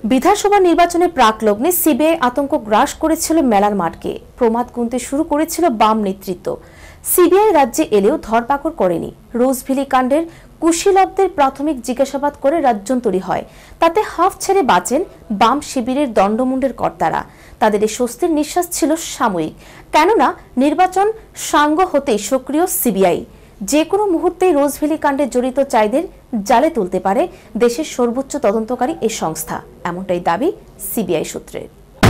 বিধানসভা নির্বাচনের প্রাকলগ্নে সিবিআই আতঙ্ক গ্রাস করেছিল মেলার মাঠকে। প্রমাদ গুনতে শুরু করেছিল বাম নেতৃত্ব। সিবিআই রাজ্যে এলেও ধরপাকড় করেনি। রোজভ্যালি কাণ্ডের কুশীলবদের প্রাথমিক জিজ্ঞাসাবাদ করে রাজ্যান্তরী হয়। তাতে হাফ ছেড়ে বাঁচেন বাম শিবিরের দণ্ডমুণ্ডের কর্তারা। তাদের এই স্বস্তির নিঃশ্বাস ছিল সাময়িক, কেননা নির্বাচন সাঙ্গ হতেই সক্রিয় সিবিআই। যে কোনো মুহূর্তেই রোজভ্যালি কাণ্ডে জড়িত চাইদের জালে তুলতে পারে দেশের সর্বোচ্চ তদন্তকারী এই সংস্থা, এমনটাই দাবি সিবিআই সূত্রের।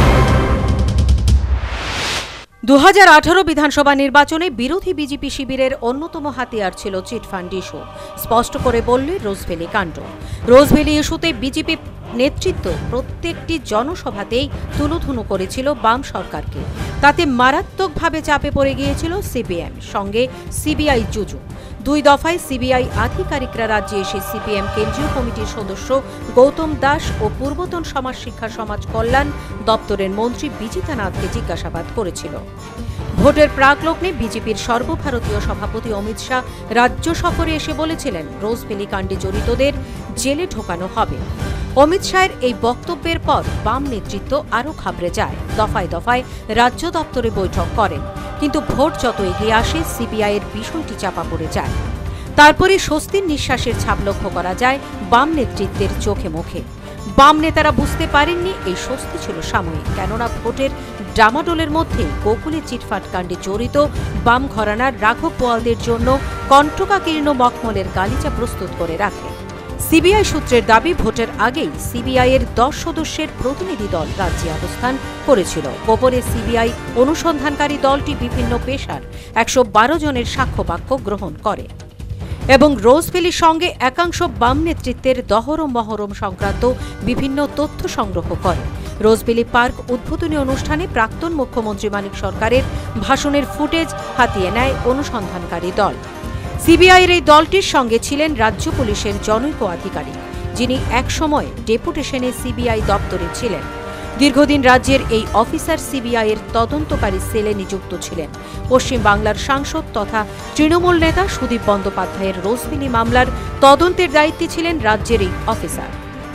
2018 বিধানসভা নির্বাচনে বিরোধী বিজেপি শিবিরের অন্যতম হাতিয়ার ছিল চিটফান্ড ইস্যু। স্পষ্ট করে বললে রোজভ্যালি কাণ্ড। রোজভ্যালি ইস্যুতে বিজেপি নেতৃত্ব প্রত্যেকটি জনসভাতেই তুলোধুনো করেছিল বাম সরকারকে। তাতে মারাত্মকভাবে চাপে পড়ে গিয়েছিল সিপিএম, সঙ্গে সিবিআই জুজু। 2 দফায় সিবিআই আধিকারিকরা রাজ্যে এসে সিপিএম কেন্দ্রীয় কমিটির সদস্য গৌতম দাস ও পূর্বতন সমাজ শিক্ষা সমাজ কল্যাণ দপ্তরের মন্ত্রী বিজিতা নাথকে জিজ্ঞাসাবাদ করেছিল। ভোটের প্রাকলগ্নে বিজেপির সর্বভারতীয় সভাপতি অমিত শাহ রাজ্য সফরে এসে বলেছিলেন রোজভ্যালি কাণ্ডে জড়িতদের জেলে ঢোকানো হবে। অমিত শাহের এই বক্তব্যের পর বাম নেতৃত্ব আরও ঘাবড়ে যায়। দফায় দফায় রাজ্য দপ্তরে বৈঠক করেন, কিন্তু ভোট যত এগিয়ে আসে সিবিআইয়ের বিষয়টি চাপা পড়ে যায়। তারপরে স্বস্তির নিঃশ্বাসের ছাপ লক্ষ্য করা যায় বাম নেতৃত্বের চোখে মুখে। বাম নেতারা বুঝতে পারেননি এই স্বস্তি ছিল সাময়িক, কেননা ভোটের ডামাডোলের মধ্যে গোকুলে চিটফান্ড কাণ্ডে জড়িত বাম ঘরানার রাঘব বোয়ালদের জন্য কণ্টকাকীর্ণ মখমলের গালিচা প্রস্তুত করে রাখে। সিবিআই সূত্রের দাবি, ভোটের আগেই সিবিআইয়ের 10 সদস্যের প্রতিনিধি দল রাজ্যে অবস্থান করেছিল। গোপনে সিবিআই অনুসন্ধানকারী দলটি বিভিন্ন পেশার 112 জনের সাক্ষ্যবাক্য গ্রহণ করে এবং রোজভ্যালির সঙ্গে একাংশ বাম নেতৃত্বের দহরম মহরম সংক্রান্ত বিভিন্ন তথ্য সংগ্রহ করে। রোজভ্যালি পার্ক উদ্বোধনী অনুষ্ঠানে প্রাক্তন মুখ্যমন্ত্রী মানিক সরকারের ভাষণের ফুটেজ হাতিয়ে নেয় অনুসন্ধানকারী দল। সিবিআইয়ের এই দলটির সঙ্গে ছিলেন রাজ্য পুলিশের জনৈক আধিকারিক, যিনি একসময় ডেপুটেশনে সিবিআই দপ্তরে ছিলেন। দীর্ঘদিন রাজ্যের এই অফিসার সিবিআইয়ের তদন্তকারী সেলে নিযুক্ত ছিলেন। পশ্চিম বাংলার সাংসদ তথা তৃণমূল নেতা সুদীপ বন্দ্যোপাধ্যায়ের রোজভ্যালি মামলার তদন্তের দায়িত্বে ছিলেন রাজ্যের এই অফিসার।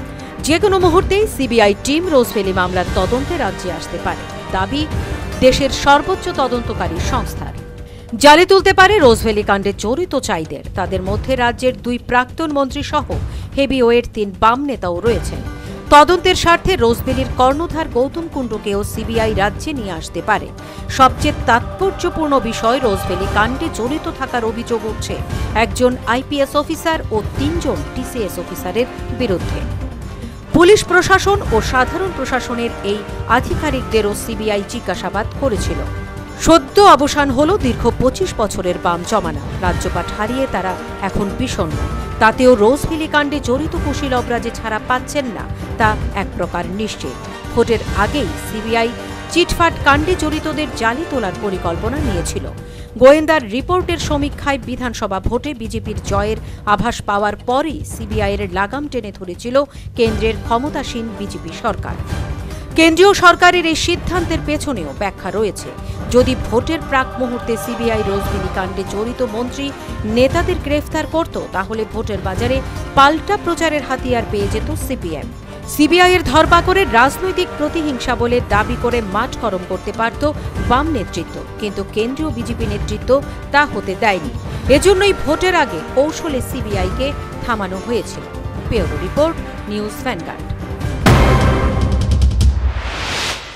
যে কোনো মুহূর্তেই সিবিআই টিম রোজভ্যালি মামলার তদন্তে রাজ্যে আসতে পারে, দাবি দেশের সর্বোচ্চ তদন্তকারী সংস্থার। জালে তুলতে পারে রোজভ্যালি কাণ্ডে জড়িত চাইদের। তাদের মধ্যে রাজ্যের 2 প্রাক্তন মন্ত্রী সহ হেভিওয়েট 3 বাম নেতাও রয়েছেন। তদন্তের স্বার্থে রোজভ্যালির কর্ণধার গৌতম কুণ্ডুকেও সিবিআই রাজ্যে নিয়ে আসতে পারে। সবচেয়ে তাৎপর্যপূর্ণ বিষয়, রোজভ্যালি কাণ্ডে জড়িত থাকার অভিযোগ উঠছে একজন আইপিএস অফিসার ও 3 জন টিসিএস অফিসারের বিরুদ্ধে। পুলিশ প্রশাসন ও সাধারণ প্রশাসনের এই আধিকারিকদেরও সিবিআই জিজ্ঞাসাবাদ করেছিল। সদ্য অবসান হল দীর্ঘ 25 বছরের বাম জমানা। রাজ্যপাট হারিয়ে তারা এখন বিষণ্ণ। তাতেও রোজভ্যালি কাণ্ডে জড়িত কুশীলবরা যে ছাড়া পাচ্ছেন না তা এক প্রকার নিশ্চিত। ভোটের আগেই সিবিআই চিটফান্ড কাণ্ডে জড়িতদের জালে তোলার পরিকল্পনা নিয়েছিল। গোয়েন্দার রিপোর্টের সমীক্ষায় বিধানসভা ভোটে বিজেপির জয়ের আভাস পাওয়ার পরই সিবিআইয়ের লাগাম টেনে ধরেছিল কেন্দ্রের ক্ষমতাসীন বিজেপি সরকার। কেন্দ্রীয় সরকারের এই সিদ্ধান্তের পেছনেও ব্যাখ্যা রয়েছে। যদি ভোটের প্রাক মুহূর্তে সিবিআই রোজভ্যালি কাণ্ডে জড়িত মন্ত্রী নেতাদের গ্রেফতার করত, তাহলে ভোটের বাজারে পাল্টা প্রচারের হাতিয়ার পেয়ে যেত সিপিএম। সিবিআইয়ের ধরপাকড়ের রাজনৈতিক প্রতিহিংসা বলে দাবি করে মাঠ গরম করতে পারত বাম নেতৃত্ব, কিন্তু কেন্দ্রীয় বিজেপি নেতৃত্ব তা হতে দেয়নি। এজন্যই ভোটের আগে কৌশলে সিবিআইকে থামানো হয়েছিল। Bureau report, News vanguard.